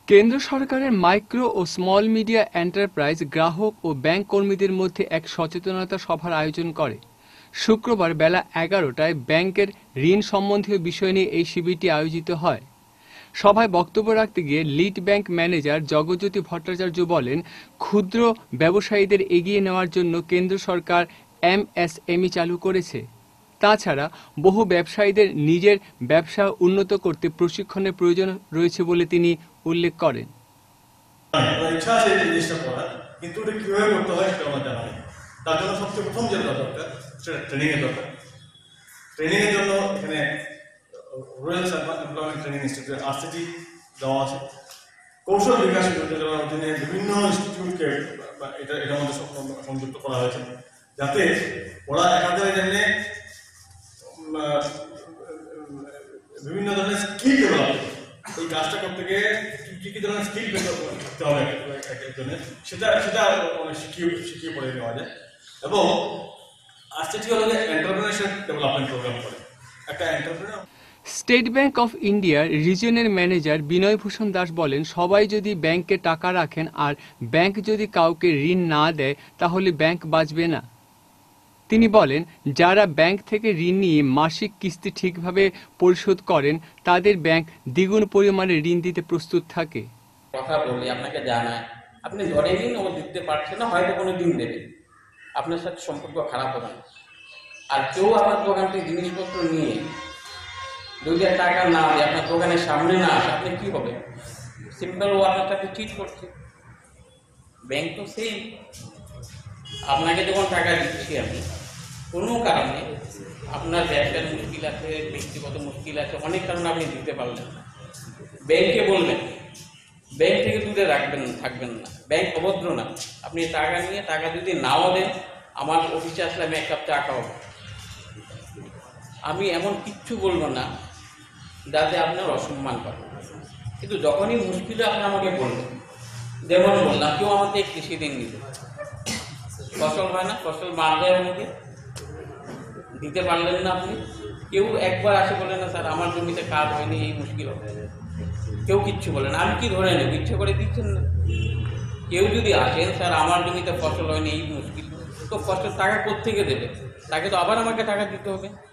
কেন্দ্র সরকারের মাইক্রো ও স্মল মিডিয়া এন্টারপ্রাইজ গ্রাহক ও ব্যাংক কর্মীদের মধ্যে এক সচেতনতা সভার আয়োজন করে। শুক্রবার বেলা 11টায় ব্যাংকের ঋণ সম্বন্ধীয় বিষয় নিয়ে এই শিবিরটি আয়োজিত হয়। সভায় বক্তব্য রাখতে গিয়ে lead bank manager Jagajyoti Bhattacharya বলেন, ক্ষুদ্র ব্যবসায়ীদের এগিয়ে নেওয়ার জন্য কেন্দ্র সরকার এমএসএমই চালু করেছে। তাছাড়া বহু ব্যবসায়ীদের নিজের ব্যবসা উন্নত করতে প্রশিক্ষণের প্রয়োজন রয়েছে বলে তিনি উল্লেখ করেন। ইচ্ছা আছে এই জিনিসটা করার, কিন্তু এটা কিভাবে করতে হয় সেটা আমার জানা নেই। তার জন্য সবচেয়ে প্রথম যেটা দরকার সেটা ট্রেনিং এর দরকার। ট্রেনিং এর জন্য এখানে rural service employment training institute RSETI দেওয়া আছে। কৌশল বিকাশ যোজনার অধীনে বিভিন্ন ইনস্টিটিউটকে এটার মধ্যে সংযুক্ত করা হয়েছে, যাতে ওরা একাধারে জেনে বিভিন্ন ধরনের স্কিল ডেভেলপ, এই কাজটা করতে গিয়ে কি ধরনের স্কিল করতে হবে একজনের, সেটা শিখিয়ে পড়ে নেওয়া যায়। এবং আরসিটি হলো যে এন্টারপ্রেনারশিপ ডেভেলপমেন্ট প্রোগ্রাম করে একটা এন্টারপ্রেনার। স্টেট ব্যাংক অফ ইন্ডিয়ার রিজিয়নের ম্যানেজার বিনয় ভূষণ দাস বলেন, সবাই যদি ব্যাংকে টাকা রাখেন আর ব্যাংক যদি কাউকে ঋণ না দেয় তাহলে ব্যাংক বাঁচবে না। তিনি বলেন, যারা ব্যাংক থেকে ঋণ নিয়ে মাসিক কিস্তি ঠিকভাবে পরিশোধ করেন তাদের ব্যাংক দ্বিগুণ পরিমাণে ঋণ দিতে প্রস্তুত থাকে। কথা বলি আপনাকে জানায়, আপনি ধরে নিন ও দিতে পারছে না, হয়তো কোনো দিন দেবে, আপনার সাথে সম্পর্ক খারাপ হবে না। আর কেউ আপনার দোকান থেকে জিনিসপত্র নিয়ে 2,000 টাকা না দিয়ে আপনার দোকানের সামনে না আসে, আপনি কি হবে? সিম্পল, ও আপনার সাথে চিট করছে। ব্যাংক তো সেম, আপনাকে যখন টাকা দিচ্ছি আমি, কোনো কারণে আপনার ব্যবসার মুশকিল আছে, ব্যক্তিগত মুশকিল আছে, অনেক কারণে আপনি দিতে পারলেন না, ব্যাংকে বলবেন, ব্যাংক থেকে দূরে থাকবেন না। ব্যাংক অভদ্র না। আপনি টাকা নিয়ে টাকা যদি নাও দেন, আমার অফিসে আসলে আমি 1 কাপ চা খাওয়াবো। আমি এমন কিচ্ছু বলবো না যাতে আপনার অসম্মান করে, কিন্তু যখনই মুশকিলে আপনি আমাকে বলবেন, যেমন বললাম কেউ আমাকে কৃষি ঋণ দিতে ফসল হয় না, ফসল মার দেয় আমাকে, দিতে পারলেন না আপনি। কেউ একবার আসে বলে না, স্যার আমার জমিতে কাজ হয়নি, এই মুশকিল হবে, কেউ কিচ্ছু বলে না। আমি কি ধরে নেব? ইচ্ছে করে দিচ্ছেন না। কেউ যদি আসেন, স্যার আমার জমিতে ফসল হয়নি, এই মুশকিল, তো ফসল টাকা কোত্থেকে দেবে? তাকে তো আবার আমাকে টাকা দিতে হবে।